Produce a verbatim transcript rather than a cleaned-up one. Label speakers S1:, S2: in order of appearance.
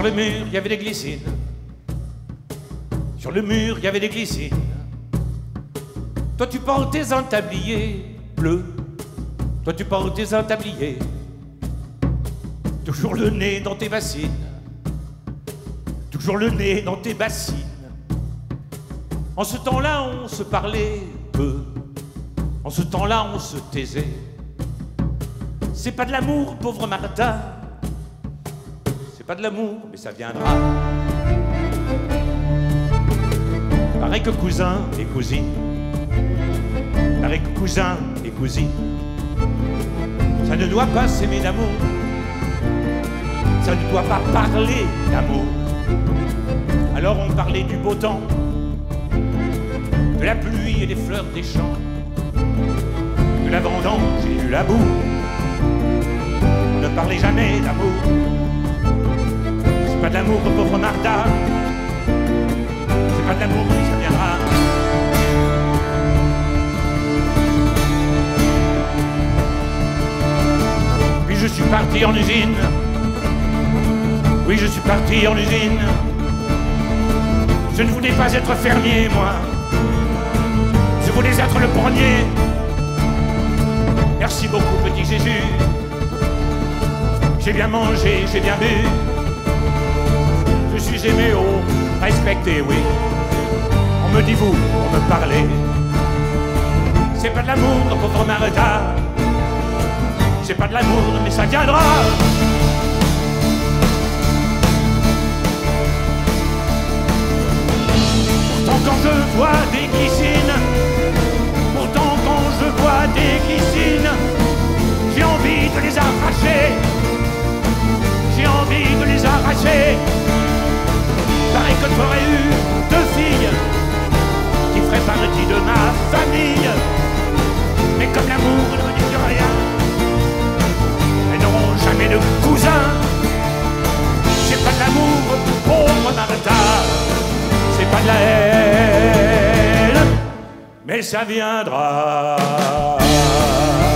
S1: Sur le mur, il y avait des glycines. Sur le mur, il y avait des glycines. Toi, tu portais un tablier bleu. Toi, tu portais un tablier. Toujours le nez dans tes bassines. Toujours le nez dans tes bassines. En ce temps-là, on se parlait peu. En ce temps-là, on se taisait. C'est pas de l'amour, pauvre Martha. C'est pas de l'amour, mais ça viendra. Pareil que cousin et cousine. Pareil que cousin et cousine. Ça ne doit pas s'aimer d'amour. Ça ne doit pas parler d'amour. Alors on parlait du beau temps, de la pluie et des fleurs des champs, de la vendange et du labour. On ne parlait jamais d'amour. C'est pas de l'amour, pauvre Martha. C'est pas de l'amour, mais ça viendra. Puis je suis parti en usine. Oui, je suis parti en usine. Je ne voulais pas être fermier, moi. Je voulais être le premier. Merci beaucoup, petit Jésus. J'ai bien mangé, j'ai bien bu. Je suis aimé, oh, respecté, oui. On me dit vous, on me parlait. C'est pas de l'amour, pauvre Martha. C'est pas de l'amour, mais ça viendra. Pourtant quand je vois des glycines, pourtant quand je vois des glycines, j'ai envie de les arracher. J'ai envie de les arracher. Pareil que t'aurais eu deux filles qui feraient partie de ma famille. Mais comme l'amour ne me dit rien, elles n'auront jamais de cousin. C'est pas de l'amour, pauvre Martha. C'est pas de la haine, mais ça viendra.